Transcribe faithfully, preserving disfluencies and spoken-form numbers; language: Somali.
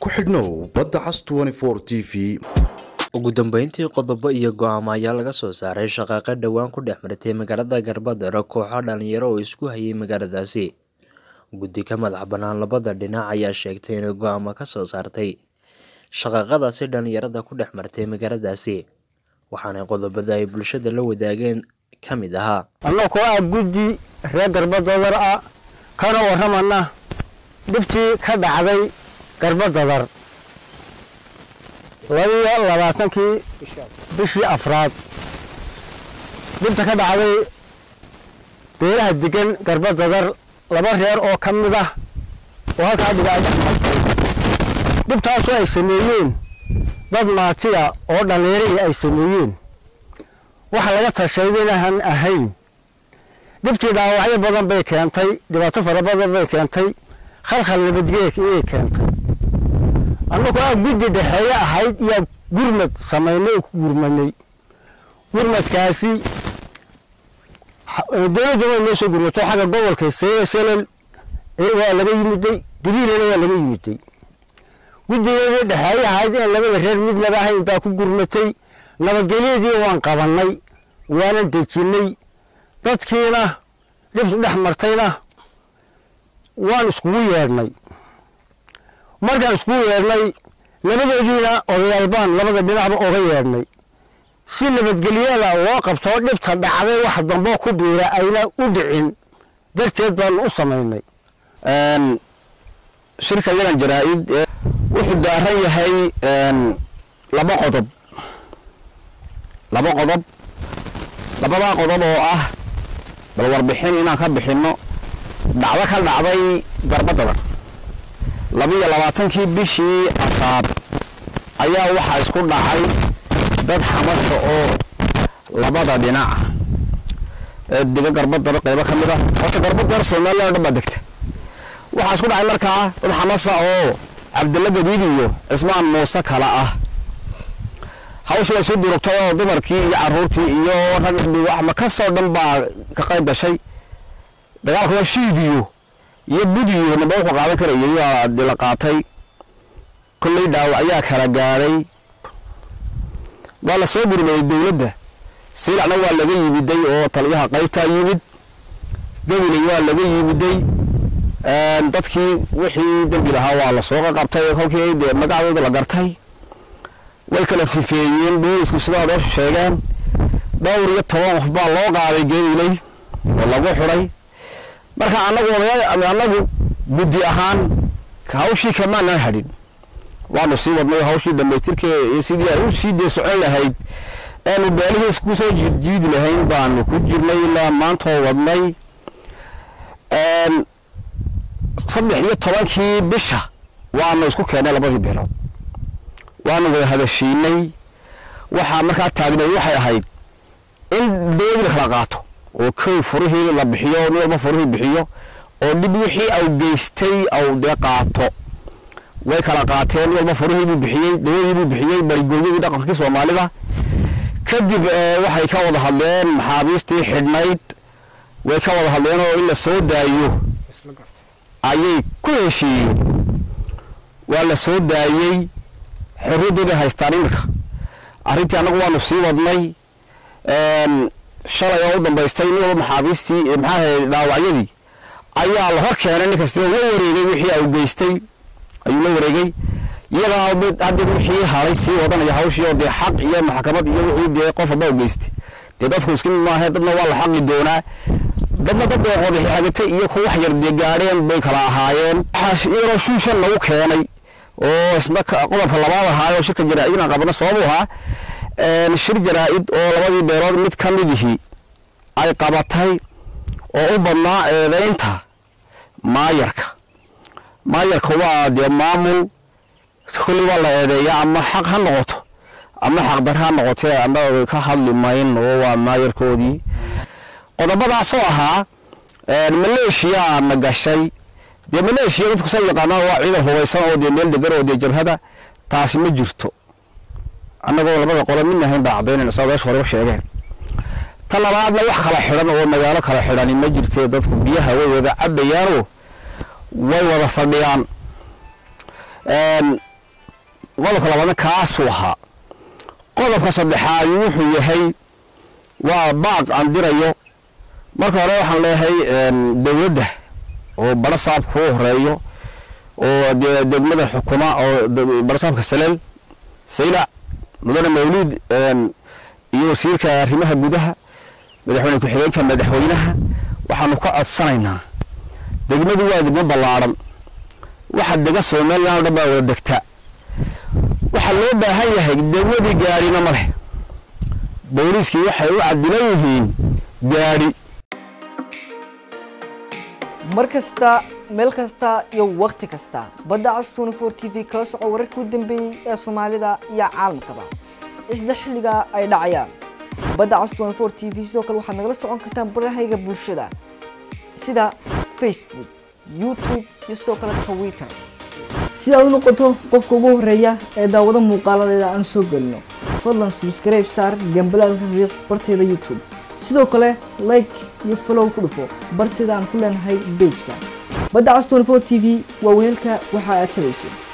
ku xidhnow badda cas twenty-four T V. ugu dambeyntii qodobo iyo go'aamo ayaa laga soo saaray shaqaaqa dhawaan ku dhex martay magaalada Garbadaro kooxo dhalinyaro oo isku hayay magaaladaasi. guddi ka madax bannaan labada dhinac ayaa sheegtay in go'aamo ka soo saartay shaqaaqadaasi dhalinyarada ku dhex martay magaaladaasi, waxaana qodobada ay bulshada la wadaageen ka mid ahaa annagoo ah guddi reer Garbadaro ah kana warramana dhibtii ka dhacday Garbadaro labiyo labaatankii bishii afraad dhibta ka dhacday beeraha degan Garbadaro laba reer oo ka mid ah oo halkaa dhigay dhibtaas ay sameeyeen dad maatiya oo dhalinyaro ay sameeyeen waxa laga tashaday inaan ahayn dhibtii dhaawacyo badan bay keentay dhibaato fara badan bay keentay khalkhal nabadgelyo ay keentay annagoo ah guddi dhexeeya ahayd iyo gurmad sameynay ku gurmanay gurmadkaasi dowladda way soo gurmato xagga gobolka Seychelles ee waa laga yimiday Dibirana waa laga yimiday guddigeedii dhexeeya ahayd in labada reer mid laba ahayn baa ku gurmatay nabadgelyadii waan qabanay waana dejinay dadkiina dhib dhex martayna waan isku yeernay markaan isku yeernay labadoodiina odayaal baan labada dhinacba uga yeernay si nabadgelyada loo qabto dhibta dhacday wax dambe ku biira ayna u dhicin darteed baan u sameynay een shirkaddan jaraa'id wuxuu daaran yahay een laba qodob laba qodob labada qodob oo ah bal warbixin inaan ka bixino dhacdo ka dhacday Garbadaro labiyo labaatankii bishii afraad ayaa waxa isku dhacay dad xamas oo labada dhinac ee diga Garbadaro qaybo kamid ah oo Garbadaro Soomaaliya dhab degta waxa isku dhacay markaa dad xamas oo Cabdalla Gadiid iyo Ismaan Muuse kala ah hawsha soo durugtay oo dumarkii iyo carruurtii iyo ragdii wax ma ka soo dhanbaa ka qayb gashay dagaalka waa shiidiyo iyo budiyo naba ku qaadan karayay waa dila qaatay kulli dhaawac ayaa kala gaaray wala soo burmay dawladda siilacna waa laga yimiday oo taliyaha qaybta yimid gabilay waa laga yimiday een dadkii wixii dambi lahaa waa la soo qabtay halkii ay magacooda la gartay way kala sifeeyeen booliisku sidoo loo sheegeen dhowr iyo toban qof baa loo qaaday geelilay oo lagu xiray marka anagu anagu guddi ahaan hawshii kama na hadin waanu sii wadnay hawshii dhameystirkee sidii ay u sii deesocon lahayd aanu beelihiis ku soo jiid lahayn baanu ku jirnay ilaa maanta wadnay een saddex iyo tobankii bisha waanu isku keenay labadii beelood waanu wada hadashiinay waxa markaa taagnay waxay ahayd in dawladda kala qaato oo kay furihii la bixiyo oo furihii bixiyo oo dib wixii ay geystay oo de qaato way kala qaateen walba furihii bixiyay dawladii bixiyay barigooyadii dhaqanka Soomaalida kadib waxay ka wada hadleen maxaabiistii xidhnayd way ka wada hadleen oo in la soo daayo ayay ku heshiiyeen waa la soo daayay xirradooda haystaan imika arrintii anagu waanu sii wadnay een shalay oo dambaystay inuu maxaabiistii maxaa dhaawacyadii ayaa la hor keenay ninka sidoo la wareegay wixii uu geystay ayuu la wareegay iyaga hadda wixii halay sii wadanaya hawshii oo xaq iyo maxkamad iyo wixii qof baa u geystay dadku isku maahay dadna waa la xaqi doonaa dadna dad wadax xagatay iyo ku wax yar deegaareen bay kala ahaayeen xash iyo shuushan lagu keenay oo isna qodobka labaad ahaa shirka jaraa'idna qabana sabab ahaa een shir jaraa'id oo labadii beelood mid ka mid yihi ay qabatay oo u badnaa eedeynta maayarka maayarka waa de maamul kulli wala eedeeya ama xaq ha noqoto ama xaq darra noqoto ama ka hadli mayn oo waa maayarkoodii qodobadaas oo ahaa een Malaysia ma gashay de Malaysia dadku soo yaqaan waa ciidan hubeysan oo de meel degan oo de jabhada taasi ma jirto annagoo labada qolo midna hayn bacdeen sababta hore sheegeen talabaadna wax kala xiran oo magaalo kala xiran ma jirtay dadku biyaha way wada cabayaan way wada fadhiyaan een qodobka labaadna kaasuu ahaa qodobka saddexaad wuxuu yahay waa baaq aan dirayo marka hore waxaan leeyahay dawladda oo barasaabku u horeeyo oo degmada xukuma oo barasaabka saleel sayla mudane mawlid iyo wasiirka arrimaha gudaha madaxweyne ku-xigeenka madaxweynaha waxaanu ka codsanaynaa degmadu waa degmo ballaaran waxa dega Soomaaliland dhabaa wada degta waxa loo baahan yahay degmadii gaarina ma leh booliskii waxay u cadilan yihiin gaari markasta meel kasta iyo waqti kasta badda cas twenty-four T V kala soco wararkii u dambeeyay ee Soomaalida iyo caalamkaba isla xilliga ay dhacayaan badda cas twenty-four T V sidoo kale waxaad nagala socon kartaan barahayga bulshada sida Facebook YouTube iyo sidoo kale Twitter si aad u noqoto qofka ugu horeeya ee daawada muuqaaladeeda aan soo galno fadlan subscribe saar gambalaalka riiq barteeda YouTube sidoo kale like iyo follow ku dhufo barteeda aan ku leenahay page-ka badda cas twenty-four T V waa weelka waxa aad tabayso